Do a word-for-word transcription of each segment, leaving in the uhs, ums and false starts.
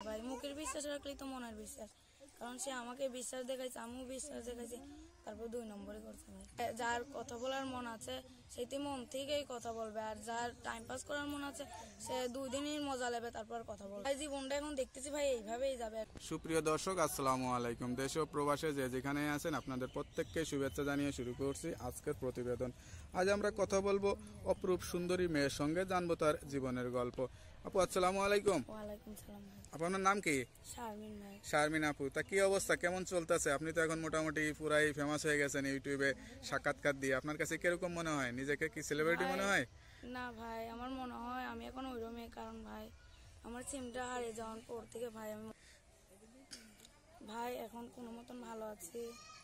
ভাই, মুখের বিশ্বাস রাখলেই তো মনের বিশ্বাস। কারণ সে আমাকে বিশ্বাস দেখাইছে, আমিও বিশ্বাস দেখাইছি, তারপর দুই নম্বরই করছে ভাই। যার কথা বলার মন আছে সেটি মন থেকেই কথা বলবে, আর যার টাইম পাস করার মন আছে সে দুই দিনই মজা নেবে, তারপর কথা বলবে। ভাই জীবনটা এখন দেখতেছি ভাই এইভাবেই যাবে। সুপ্রিয় দর্শক, আসসালামু আলাইকুম। দেশ ও প্রবাসে যে যেখানে আছেন আপনাদের প্রত্যেককে শুভেচ্ছা জানিয়ে শুরু করছি আজকের প্রতিবেদন। আজ আমরা কথা বলবো অপরূপ সুন্দরী মেয়ের সঙ্গে, জানবো তার জীবনের গল্প। আপু আসসালামু আলাইকুম। ওয়ালাইকুম সালাম ভাই। আপনার নাম কি? শারমিন ভাই। শারমিন আপু, তা কি অবস্থা, কেমন চলতেছে? আপনি তো এখন মোটামুটি পুরাই ফেমাস হয়ে গেছেন ইউটিউবে সাক্ষাৎকার দিয়ে। আপনার কাছে কিরকম মনে হয়, নিজেকে কি সেলিব্রিটি মনে হয়? না ভাই, আমার মনে হয় আমি এখন ওইরকমই। কারণ ভাই আমার সিমটা হারিয়ে যাওয়ার পর থেকে ভাই আমি ভাই এখন কোনো মতন ভালো আছি,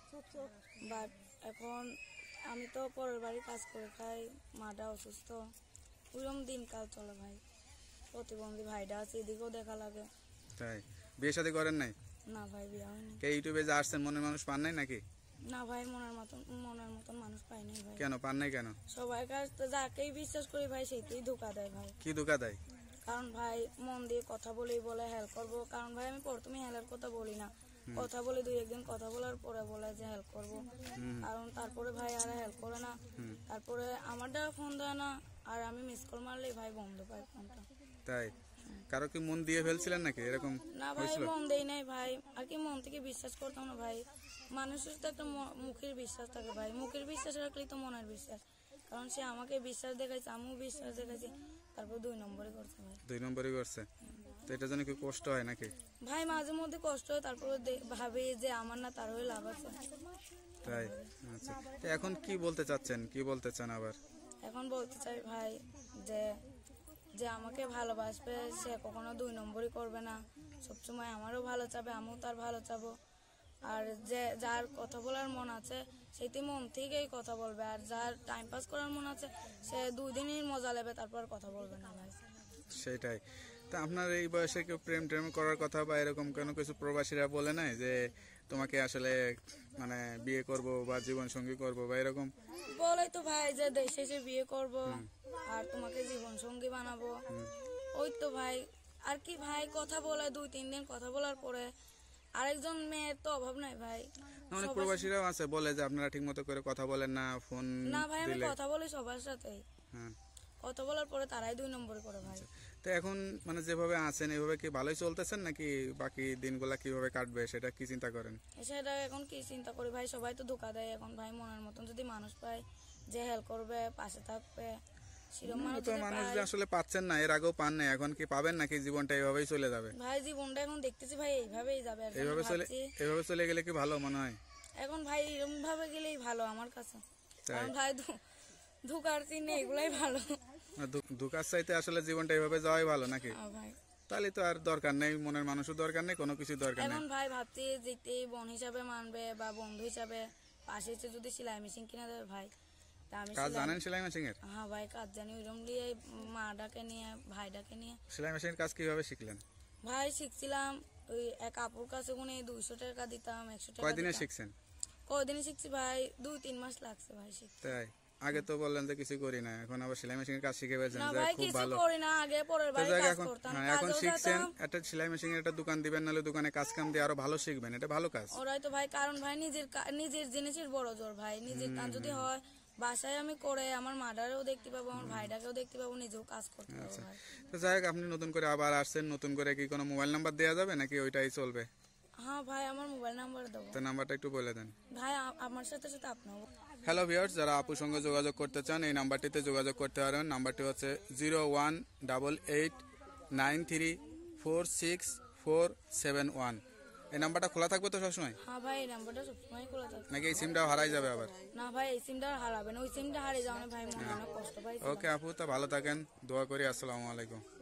বাট এখন আমি তো পরের বাড়ি কাজ করে খাই, মাটা অসুস্থ, ওইরকম দিনকাল চলে ভাই। প্রতিবন্ধী ভাইটা আছে, এদিকেও দেখা লাগে। তাই বিয়ে শাদী করেন নাই? না ভাই, বিয়ে হয়নি। কে ইউটিউবে যে আসছেন মনের মানুষ পান নাই নাকি? না ভাই, মনের মতন মনের মতন মানুষ পাই নাই ভাই। কেন পান নাই? কেন? সবাই কাছ যাকেই বিশ্বাস করি ভাই সেইটাই ধোকা দেয় ভাই। কি ধোকা দেয়? কারণ ভাই মন দিয়ে কথা বলেই বলে হেল্প করবো। কারণ ভাই আমি প্রথমে হেল্পের কথা বলি না, কথা বলে দুই একদিন কথা বলার পরে বলে যে হেল্প করবো। কারণ তারপরে ভাই আর হেল্প করে না, তারপরে আমার দ্বারা ফোন দেয় না, আর আমি মিস কল মারলেই ভাই বন্ধ পাই ফোনটা। তাই কারো কি মন দিয়ে ফেলছিলেন নাকি এরকম? না ভাই, মন দেই নাই ভাই, আর কি মন থেকে বিশ্বাস করতাম না ভাই। মানুষের তো একটা মুখের বিশ্বাস থাকে ভাই, মুখের বিশ্বাস রাখলেই তো মনের বিশ্বাস। কারণ সে আমাকে বিশ্বাস দেখাইছে, আমিও বিশ্বাস দেখাইছি, তারপর দুই নম্বরই করছে ভাই। দুই নম্বরই করছে? তো এটার জন্য কি কষ্ট হয় নাকি? ভাই মাঝে মধ্যে কষ্ট হয়, তারপরে ভাবি যে আমার না তার হয়ে লাভ আছে। তাই আচ্ছা, এখন কি বলতে চাচ্ছেন, কি বলতে চান আবার? এখন বলতে চাই ভাই যে যে আমাকে ভালোবাসবে সে কখনো দুই নম্বরই করবে না, সবসময় আমারও ভালো চাবে, আমিও তার ভালো চাবো। আর যে যার কথা বলার মন আছে সেটি মন থেকেই কথা বলবে, আর যার টাইম পাস করার মন আছে সে দুই দিনই মজা নেবে, তারপর কথা বলবে না ভাই। সেটাই। তা আপনার এই বয়সে কেউ প্রেম টেম করার কথা বা এরকম কোনো কিছু প্রবাসীরা বলে নাই যে তোমাকে আসলে মানে বিয়ে করব বা জীবন সঙ্গী করব বা এরকম? বলে তো ভাই যে দেশে এসে বিয়ে করব আর তোমাকে জীবন সঙ্গী বানাবো, ওই তো ভাই। আর কি ভাই, কথা বলে দুই তিন দিন কথা বলার পরে আরেকজন মেয়ের তো অভাব নাই ভাই। অনেক প্রবাসীরাও আছে বলে যে আপনারা ঠিক মতো করে কথা বলেন না, ফোন না ভাই আমি কথা বলি সবার সাথেই, কথা বলার পরে তারাই দুই নম্বর করে ভাই। তো এখন মানে যেভাবে আছেন এইভাবে কি ভালোই চলতেছেন নাকি বাকি দিনগুলা কিভাবে কাটবে সেটা কি চিন্তা করেন? সেটা এখন কি চিন্তা করি ভাই, সবাই তো ধোকা দেয়। এখন ভাই মনের মতন যদি মানুষ পায় যে হেল্প করবে, পাশে থাকবে, মানুষ যে আসলে পাচ্ছেন না, এর আগেও পান নাই, এখন কি পাবেন নাকি জীবনটা এইভাবেই চলে যাবে? ভাই জীবনটা এখন দেখতেছি ভাই এইভাবেই যাবে। এইভাবে চলে এইভাবে চলে গেলে কি ভালো মনে হয়? এখন ভাই এরকম ভাবে গেলেই ভালো আমার কাছে। কারণ ভাই ধোকার চিহ্ন এগুলাই ভালো। ধোকার চাইতে আসলে জীবনটা এইভাবে যাওয়াই ভালো নাকি? তাহলে তো আর দরকার নেই, মনের মানুষের দরকার নেই, কোনো কিছু দরকার নেই। এখন ভাই ভাবছি যেতেই বোন হিসাবে মানবে বা বন্ধু হিসাবে পাশে এসে যদি সেলাই মেশিন কিনে দেবে ভাই। কাজ জানেন সেলাই মেশিন এর? হ্যাঁ ভাই কাজ জানি, ওইরকম নিয়ে মাটাকে নিয়ে ভাইটাকে নিয়ে। সেলাই মেশিনের কাজ কিভাবে শিখলেন? ভাই শিখছিলাম ওই এক আপুর কাছে কোনে দুইশো টাকা দিতাম, একশো টাকা। কয়দিনে শিখছেন? কয়দিনে শিখছি ভাই, দুই তিন মাস লাগছে ভাই শিখতে। তাই? আগে তো বললেন যে কিছু করি না, এখন আবার সেলাই মেশিনের কাজ শিখে ফেলছেন, না ভাই কিছু করি না, আগে পরের বাড়ি কাজ করতাম। এখন শিখছেন, একটা সেলাই মেশিনের একটা দোকান দিবেন, নালে দোকানে কাজ কাম দিয়ে আরো ভালো শিখবেন, এটা ভালো কাজ। ওরাই তো ভাই, কারণ ভাই নিজের নিজের জিনিসের বড় জোর ভাই। নিজের কাজ যদি হয় বাসায় আমি করে আমার মাটারেও দেখতে পাবো, আমার ভাইটাকেও দেখতে পাবো, নিজেও কাজ করতে পারবো ভাই। তো যাই হোক, আপনি নতুন করে আবার আসছেন, নতুন করে কি কোনো মোবাইল নাম্বার দেওয়া যাবে নাকি ওইটাই চলবে? হ্যাঁ ভাই আমার মোবাইল নাম্বার দেবো। তো নাম্বারটা একটু বলে দেন ভাই, আমার সাথে সাথে আপনাও। হ্যালো ভিউয়ার্স, যারা আপুর সঙ্গে যোগাযোগ করতে চান এই নাম্বারটিতে যোগাযোগ করতে পারেন। নাম্বারটি হচ্ছে zero one double eight nine three four six four seven one. এই নাম্বারটা খোলা থাকবে তো সবসময়? হ্যাঁ ভাই, এই নাম্বারটা সবসময় খোলা থাকবে। নাকি এই সিমটাও হারাই যাবে আবার? না ভাই, এই সিমটা হারাবে না, ওই সিমটা হারিয়ে যাওয়ার ভাই মনে অনেক কষ্ট পাই। ওকে আপু, তা ভালো থাকেন, দোয়া করি। আসসালামু আলাইকুম।